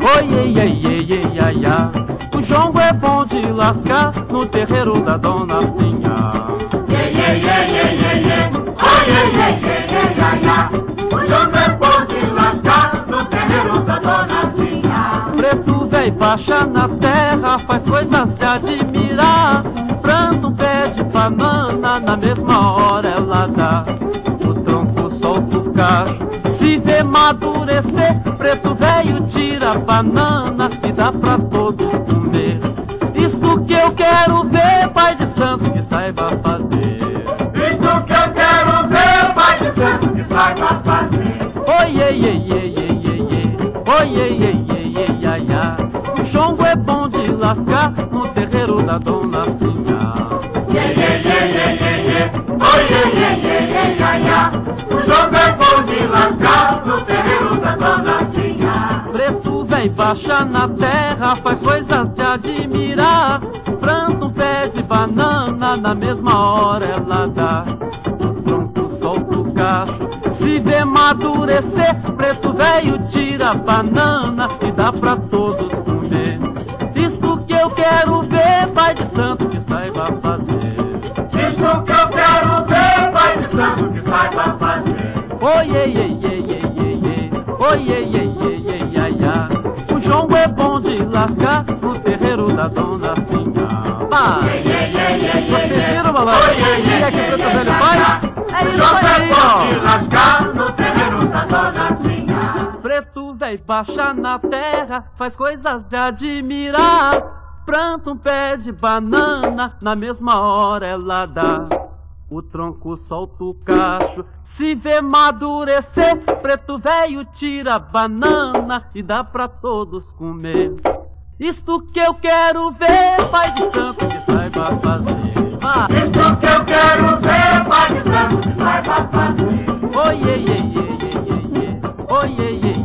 Oi, ei, ei, ei, ei, ai, ai. O jongo é bom de lascar no terreiro da Dona Sinha. Ei, ei, ei, ei, ei, ei. Oi, ei, ei, ei, ei, ai, ai. O jongo é bom de lascar no terreiro da Dona Sinha. Preto véi baixa na terra, faz coisas de admirar. Planta um pé de banana, na mesma hora ela dá. O tronco solta o cacho, se vê madurecer. Preto velho tira a banana e dá pra todos comer. Isso que eu quero ver, pai de santo que saiba fazer. Isso que eu quero ver, pai de santo que saiba fazer. Oi, ei, ei, ei, ei, ei, ei. Oi, ei, ei, ei, ei, ai, ai. O jongo é bom de lascar no terreiro da Dona Sinha. Ei, ei, ei, ei, ei, ei. Oi, ei, ei, ei, ei, ai, ai. O jongo é bom de lascar no terreiro da Dona Sinha. Preto véi baixa na terra, faz coisas de admirar. Planta um pé de banana, na mesma hora ela dá. O tronco solta o cacho, se vê madurecer. Preto velho tira a banana e dá pra todos comer. Isso que eu quero ver, pai de santo que saiba fazer. Isso que eu quero ver, pai de santo que saiba fazer. Oi, ei, ei, ei, ei, ei, ei. Oi, ei, ei, ei, ei, ai, ai. O jongo é bom de lascar no terreiro da Dona Sinha. Ei, ei, ei, ei, ei, Vocês ei. viram, malandro? Oi, ei, E ei, é que o ei, Preto ei, Velho ai, faz? ai. É O isso jongo é aí, bom de ó. lascar no terreiro da Dona Sinha. Preto véi baixa na terra, faz coisas de admirar. Planta um pé de banana, na mesma hora ela dá. O tronco solta o cacho, se vê madurecer. Preto velho tira a banana e dá pra todos comer. Isto que eu quero ver, pai de santo que saiba fazer. Isso que eu quero ver, pai de santo que saiba fazer. Oi, ei, ei, ei, ei, ei, ei. Oi, ei, ei,